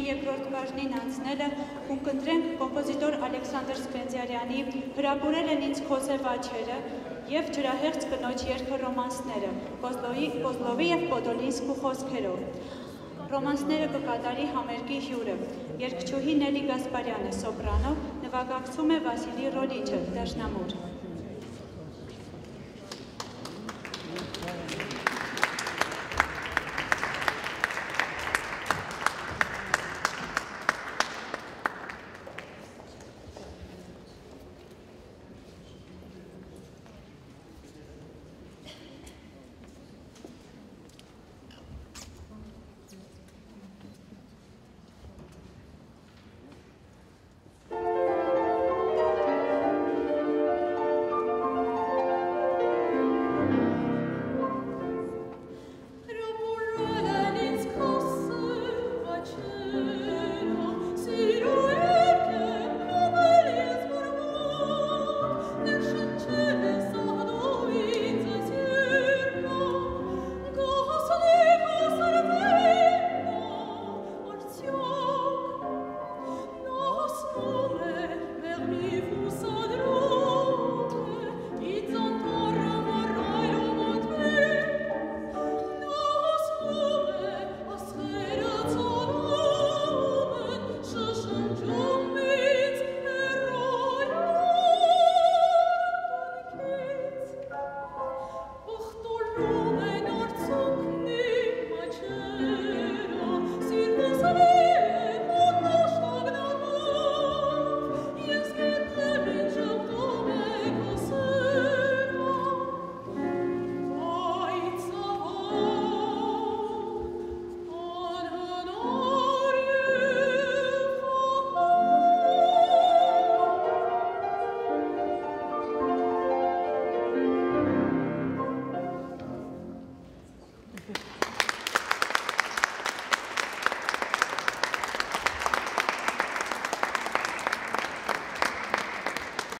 երկրորդ բաժնին անցնելը ու կընտրենք կոմպոզիտոր Ալեքսանդր Սպենդիարյանի հրապուրել են ինձ Քոսև աչերը և ջրահեղձ կնոջ երգը ռոմանսները, Կոզլովի և Պոդոլինսկու խոսքերով։ Ռոմանսները կկատարի համերգի հյուրը, երգչուհի Նելի Գասպարյանը, սոպրանո, նվագակցում է Վասիլի Ռոլիչը, դաշնամուր։